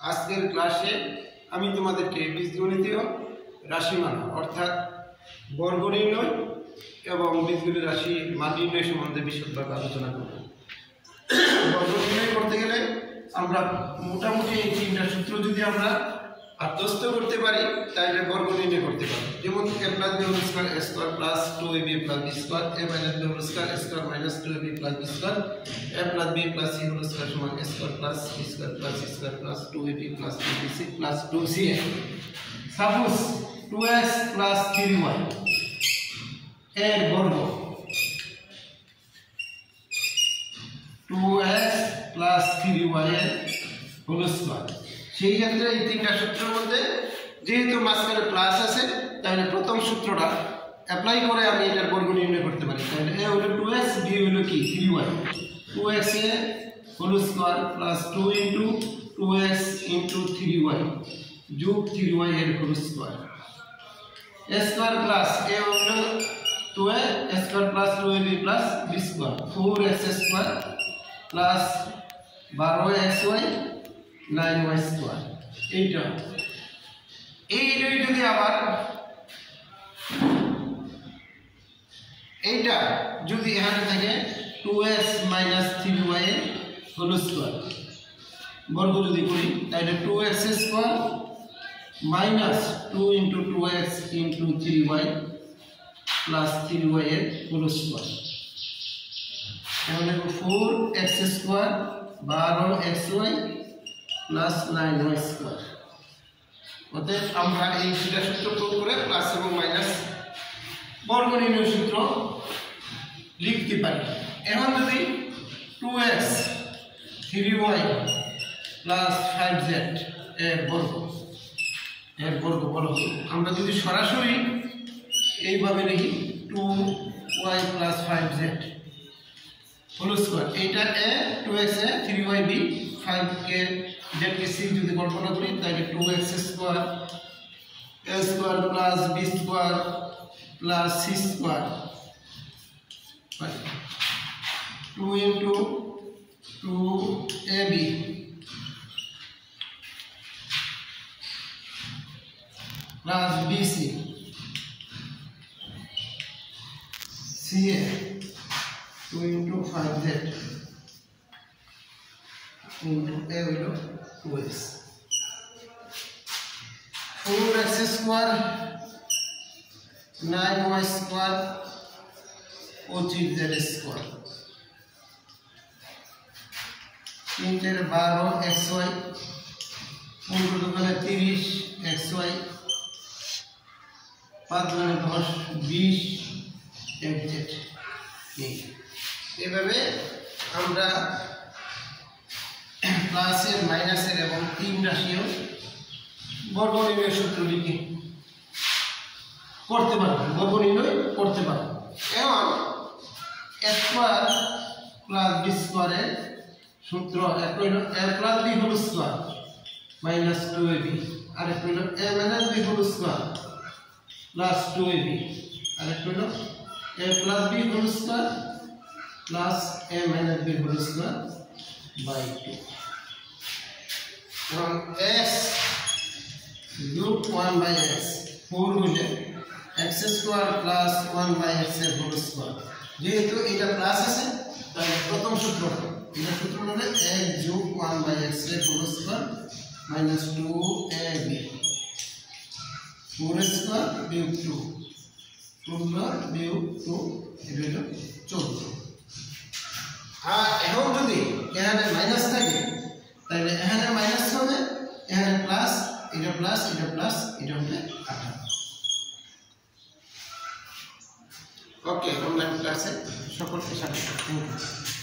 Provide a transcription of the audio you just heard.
আজকের ক্লাসে আমি তোমাদেরকে বীজগণিতীয় রাশিমালা অর্থাৎ বর্গ নির্ণয় এবং বীজগণিত রাশি মান নির্ণয় সম্বন্ধে বিশদভাবে আলোচনা করব। বর্গ নির্ণয় করতে গেলে আমরা মোটামুটি এই তিনটা সূত্র যদি আমরা আত্মস্থ করতে পারি তাহলে বর্গ নির্ণয় করতে পারি। যেমন a + b whole square a square plus 2ab plus b square a minus b whole square a square minus 2ab plus b square a plus b plus c whole square সমান a square plus b square plus c square plus 2ab plus 2bc plus 2ca। Suppose 2x plus 3y এর বর্গ 2x plus 3y এর whole square. সেই ক্ষেত্রে এই তিনটা সূত্রের মধ্যে যেহেতু মাঝখানে প্লাস আছে তাহলে প্রথম সূত্রটা অ্যাপ্লাই করে আমি এটার বর্গ নির্ণয় করতে পারি। তাহলে a হলো 2x, b হলো কি 3y, 2x এ whole square plus 2 into 2x into 3y যোগ 3y এর whole square. a square plus a হলো 2a square plus 2ab plus b square 4x square plus 12xy 9y square. এইটাই যদি আবার এইটা যদি এখানে থাকে 2x মাইনাস 3y এর হোল স্কয়ার বর্গ যদি করি তাহলে 2x square minus 2 into 2x into 3y plus 3y এর হোল স্কয়ার। তাহলে 4x square 12xy plus 9y square. অতএব আমরা এই দুইটা সূত্র প্রয়োগ করে প্লাস এবং মাইনাস বর্গ নির্ণয় সূত্র লিখতে পারি। এখন যদি 2x 3y প্লাস 5z এর বর্গ বলা হয়, আমরা যদি সরাসরি এইভাবে লিখি 2y plus 5z whole square. এইটা a 2x a 3y b 5 কে z কে c যদি কল্পনা করি তাহলে 2x square a square plus b square plus c square 2 into 2ab plus bc ca 2 into 5z into a হলো 2x 4x square 9y square 25z square 3 এর 12xy 15 দোকানে 30xy 5 দোকানে 10 20xz। এইভাবে আমরা প্লাসের মাইনাসের এবং তিন রাশিও বর্গ নির্ণয় সূত্র লিখে করতে পারবো, বর্গ নির্ণয় করতে পারবো। এবং a স্কয়ার প্লাস b স্কয়ারের সূত্র এক হলো a plus b whole square minus 2ab, আর এক হলো a minus b whole square plus 2ab, আর এক হলো a plus b whole square plus a minus b whole square by 2। এবং x যোগ 1 বাই x 4 হলে x square plus 1 by x এর হোল স্কয়ার। যেহেতু এটা প্লাস আছে তাহলে প্রথম সূত্র এটা সূত্র হলো x যোগ 1 বাই x এর whole square minus 2ab 4 square বিয়োগ 2 2 বিয়োগ 2 এটা হলো 14। আর এখন যদি এখানে মাইনাস থাকে তাহলে এখানে মাইনাস হবে, এখানে প্লাস, এটা প্লাস, এটা প্লাস, এটা হবে 18। ওকে, অনলাইন ক্লাসে সকলকে স্বাগত।